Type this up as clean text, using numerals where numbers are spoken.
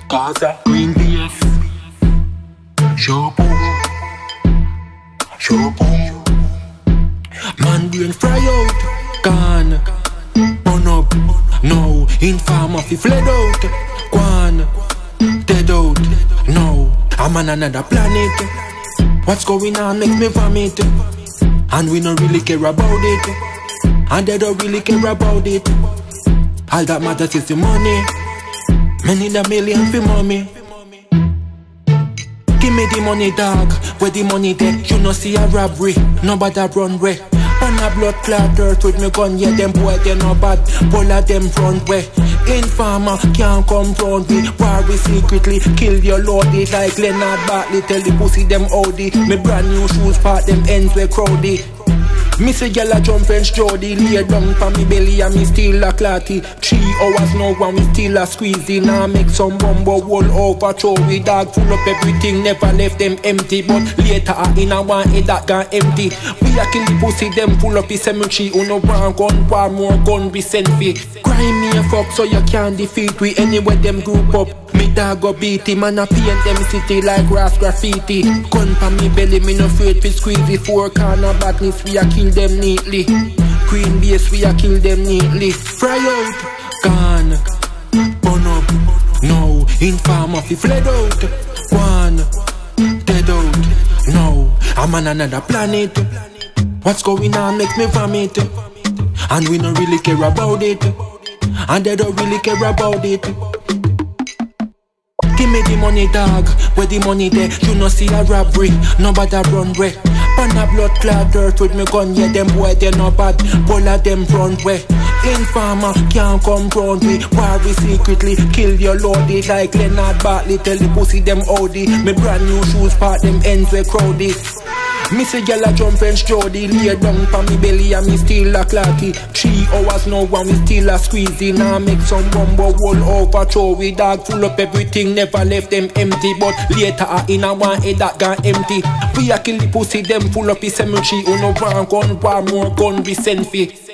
Gaza, Greenbase, show boom, man brain fry out, gone, burn up, no, informer fi fled out, gone, dead out, no, I'm on another planet. What's going on makes me vomit, and we don't really care about it, and they don't really care about it. All that matters is the money. Many the million for mommy. Give me the money, dog. Where the money there? You no see a robbery. Nobody run away. On a blood clot earth with me gun. Yeah, them boy they no bad. Pull of them front way. Informer can't come round me. War we secretly kill your lordy like Leonard Bartley. Tell the pussy them Audi. Me brand new shoes part them ends were crowdy. Me say gyal a jump French Jody. Lay down pa me belly and me still a clatty. 3 hours now and we still a squeezy. Now make some bumbo wall over throw we dog full up everything. Never left them empty. But later I in a one head that gone empty. We a kill the pussy them full up the cemetery. Uno want gun war more gun we send fi. Crime me a fuck so you can't defeat we. Anywhere them group up. Me dog go beat him and I paint them city like grass graffiti. Gun pa me belly, me no afraid fi squeeze the 4 corner badness. We a kill them neatly. Greenbase, we a kill them neatly. Fry out, gone, burn up, no, informer fi fled out, one, dead out, no, I'm on another planet. What's going on makes me vomit, and we don't really care about it, and they don't really care about it. Give me the money, dog. Where the money there? You no see a robbery. Nobody run away. Pan a blood clot earth with me gun. Yeah, them boy they no bad. Pull of them front way. Informer can't come round me. War we secretly kill your lordy like Leonard Bartley. Tell the pussy them Audi. Me brand new shoes part them ends were crowdy. Me say gyal a jump French Jody. Lay down pa me belly and me still a clatty. 3 hours now and we still a squeezy. Now make some bumbo wall over throw we dog full up everything. Never left them empty. But later I in a one head that gone empty. We a kill the pussy them full up the cemetery. Uno want gun war more gun we send fi.